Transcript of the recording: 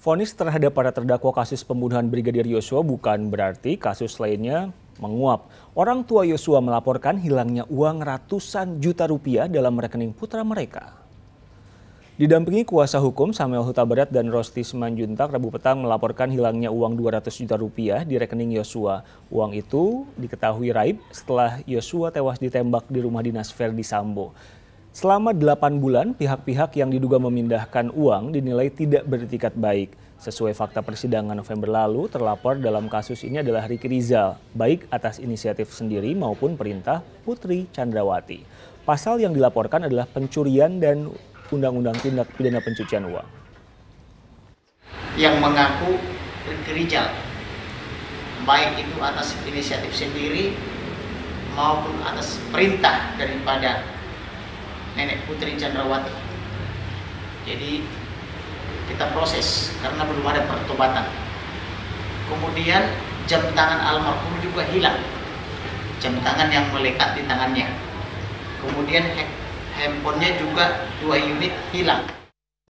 Vonis terhadap para terdakwa kasus pembunuhan Brigadir Yosua bukan berarti kasus lainnya menguap. Orang tua Yosua melaporkan hilangnya uang ratusan juta rupiah dalam rekening putra mereka. Didampingi kuasa hukum Samuel Huta Barat dan Rosti Simanjuntak, Rabu petang melaporkan hilangnya uang 200 juta rupiah di rekening Yosua. Uang itu diketahui raib setelah Yosua tewas ditembak di rumah dinas Verdi Sambo. Selama 8 bulan, pihak-pihak yang diduga memindahkan uang dinilai tidak beretikat baik. Sesuai fakta persidangan November lalu, terlapor dalam kasus ini adalah Ricky Rizal, baik atas inisiatif sendiri maupun perintah Putri Chandrawati. Pasal yang dilaporkan adalah pencurian dan Undang-Undang Tindak Pidana Pencucian Uang. Yang mengaku Ricky Rizal, baik itu atas inisiatif sendiri maupun atas perintah daripada Nenek Putri Chandrawati. Jadi kita proses karena belum ada pertobatan. Kemudian jam tangan almarhum juga hilang, jam tangan yang melekat di tangannya. Kemudian handphonenya juga 2 unit hilang.